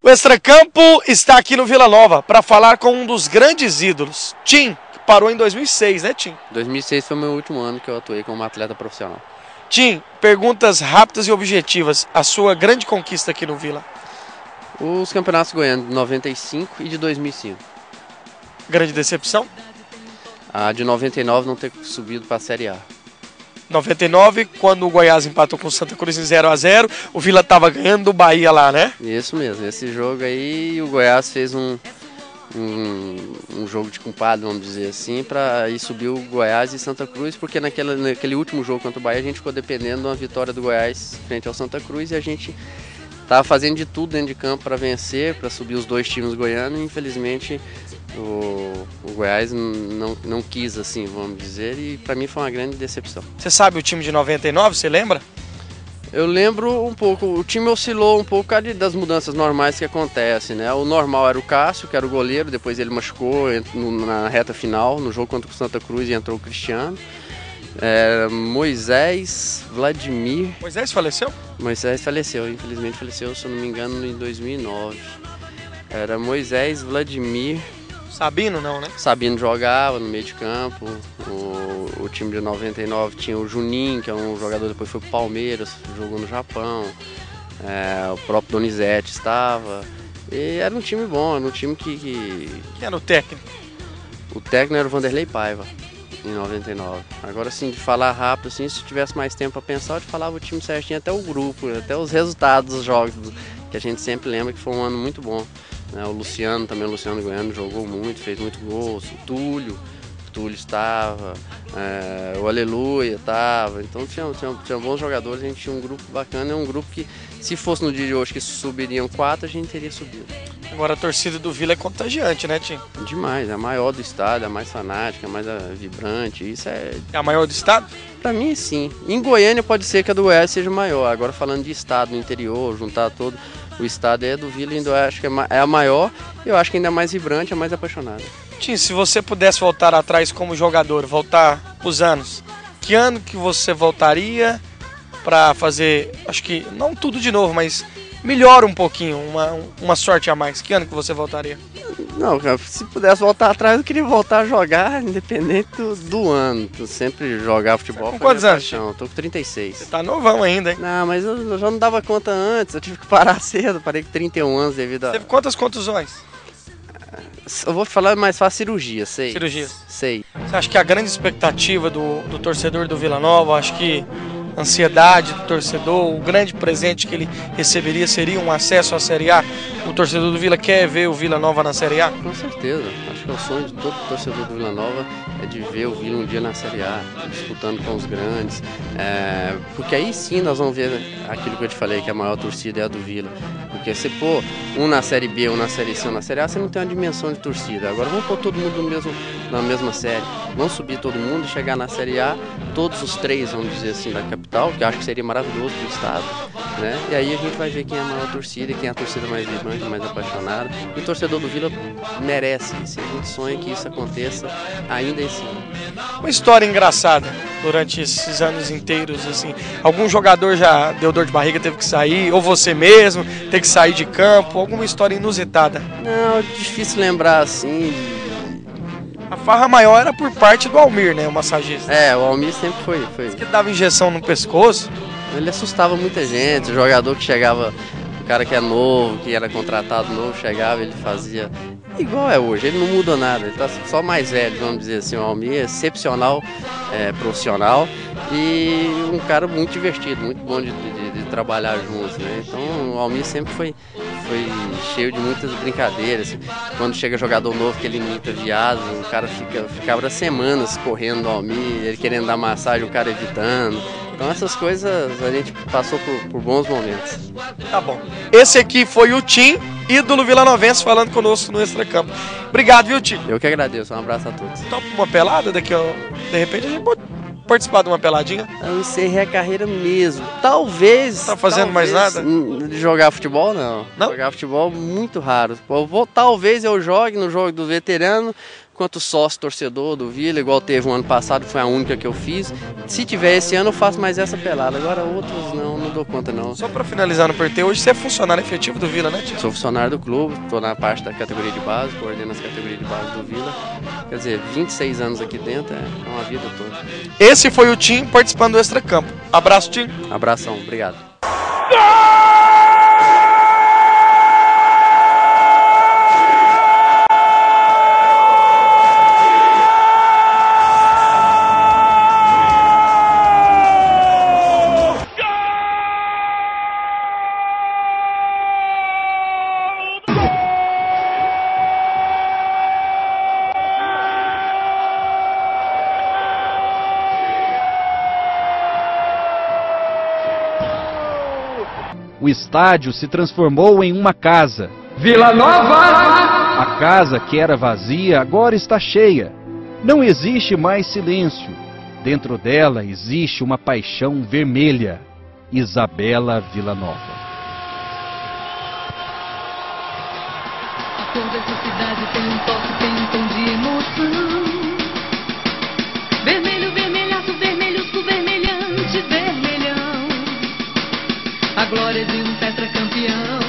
O Extracampo está aqui no Vila Nova para falar com um dos grandes ídolos, Tim, que parou em 2006, né, Tim? 2006 foi o meu último ano que eu atuei como atleta profissional. Tim, perguntas rápidas e objetivas. A sua grande conquista aqui no Vila? Os campeonatos goianos de 95 e de 2005. Grande decepção? A de 99 não ter subido para a Série A. 99, quando o Goiás empatou com o Santa Cruz em 0-0, o Vila estava ganhando do Bahia lá, né? Isso mesmo, esse jogo aí o Goiás fez um jogo de compadre, vamos dizer assim, para ir subir o Goiás e Santa Cruz, porque naquele último jogo contra o Bahia a gente ficou dependendo de uma vitória do Goiás frente ao Santa Cruz e a gente estava fazendo de tudo dentro de campo para vencer, para subir os dois times goianos e infelizmente o Goiás não quis, assim, vamos dizer, e para mim foi uma grande decepção. Você sabe o time de 99, você lembra? Eu lembro um pouco, o time oscilou um pouco das mudanças normais que acontecem, né? O normal era o Cássio, que era o goleiro, depois ele machucou na reta final, no jogo contra o Santa Cruz, e entrou o Cristiano. Moisés, Vladimir... Moisés faleceu? Moisés faleceu, infelizmente faleceu, se eu não me engano, em 2009. Era Moisés, Vladimir... Sabino não, né? Sabino jogava no meio de campo, o time de 99 tinha o Juninho, que é um jogador, depois foi pro Palmeiras, jogou no Japão, o próprio Donizete estava, e era um time bom, era um time que... Quem era o técnico? O técnico era o Vanderlei Paiva, em 99. Agora, assim, de falar rápido, assim, se tivesse mais tempo para pensar, eu te falava o time certinho, até o grupo, até os resultados dos jogos, que a gente sempre lembra que foi um ano muito bom. O Luciano também, o Luciano Goiano jogou muito, fez muito gols, o Túlio estava, o Aleluia estava, então tinha bons jogadores, a gente tinha um grupo bacana, é um grupo que se fosse no dia de hoje que subiriam 4, a gente teria subido. Agora a torcida do Vila é contagiante, né, Tim? Demais, é a maior do estado, é a mais fanática, é a mais vibrante, isso é... É a maior do estado? Pra mim, sim. Em Goiânia pode ser que a do Goiás seja maior, agora falando de estado, no interior, juntar todo... O estado é do Vila, ainda eu acho que é a maior, eu acho que ainda é mais vibrante, é mais apaixonada. Tim, se você pudesse voltar atrás como jogador, voltar os anos, que ano que você voltaria para fazer, acho que não tudo de novo, mas melhor um pouquinho, uma sorte a mais? Que ano que você voltaria? Não, se pudesse voltar atrás, eu queria voltar a jogar, independente do ano. Eu sempre jogar futebol. Com quantos anos? Eu tô com 36. Você tá novão ainda, hein? Não, mas eu já não dava conta antes, eu tive que parar cedo, parei com 31 anos devido a... Teve quantas contusões? Eu vou falar mais fácil, cirurgia, sei. Cirurgias? Sei. Você acha que a grande expectativa do torcedor do Vila Nova, acho que a ansiedade do torcedor, o grande presente que ele receberia seria um acesso à Série A? O torcedor do Vila quer ver o Vila Nova na Série A? Com certeza. Acho que é o sonho de todo torcedor do Vila Nova é de ver o Vila um dia na Série A, disputando com os grandes. Porque aí sim nós vamos ver aquilo que eu te falei, que a maior torcida é a do Vila. Porque se pôr um na Série B, um na Série C, um na Série A, você não tem uma dimensão de torcida. Agora vamos pôr todo mundo na mesma série. Vamos subir todo mundo e chegar na Série A, todos os três, vamos dizer assim, da capital, que eu acho que seria maravilhoso para o estado, né? E aí a gente vai ver quem é a maior torcida, quem é a torcida mais vibrante, mais apaixonada. E o torcedor do Vila merece isso. A gente sonha que isso aconteça ainda esse ano. Uma história engraçada durante esses anos inteiros, assim. Algum jogador já deu dor de barriga, teve que sair, ou você mesmo, teve que sair de campo, alguma história inusitada? Não, é difícil lembrar assim. A farra maior era por parte do Almir, né, o massagista. O Almir sempre foi. Que dava injeção no pescoço. Ele assustava muita gente, o jogador que chegava, o cara que é novo, que era contratado novo, chegava, ele fazia igual é hoje, ele não muda nada, ele tá só mais velho, vamos dizer assim. O Almir é excepcional, profissional e um cara muito divertido, muito bom de trabalhar juntos, né? Então o Almir sempre foi cheio de muitas brincadeiras. Quando chega jogador novo que ele imita viado, o cara ficava semanas correndo no Almir, ele querendo dar massagem, o cara evitando. Então essas coisas a gente passou por bons momentos. Tá bom. Esse aqui foi o Tim, ídolo vilanovense, falando conosco no Extracampo. Obrigado, viu, Tim? Eu que agradeço, um abraço a todos. Topa uma pelada daqui, ó. De repente a gente pode participar de uma peladinha. Eu encerrei a carreira mesmo. Talvez... Tá fazendo mais nada? De jogar futebol, não. Não? Jogar futebol, muito raro. Talvez eu jogue no jogo do veterano, quanto sócio torcedor do Vila, igual teve um ano passado, foi a única que eu fiz. Se tiver esse ano, eu faço mais essa pelada. Agora outros não dou conta não. Só para finalizar no PRT, hoje você é funcionário efetivo do Vila, né, Tio? Sou funcionário do clube, estou na parte da categoria de base, coordeno as categorias de base do Vila. Quer dizer, 26 anos aqui dentro é uma vida toda. Esse foi o Tim participando do Extra Campo. Abraço, Tim. Abração, obrigado. O estádio se transformou em uma casa. Vila Nova! A casa que era vazia agora está cheia. Não existe mais silêncio. Dentro dela existe uma paixão vermelha. Isabela Vila Nova. A cor dessa cidade tem um toque, tem um tom de emoção. Vermelho, vermelhaço, vermelhusco, vermelhante, vermelhão. A glória de um tetracampeão.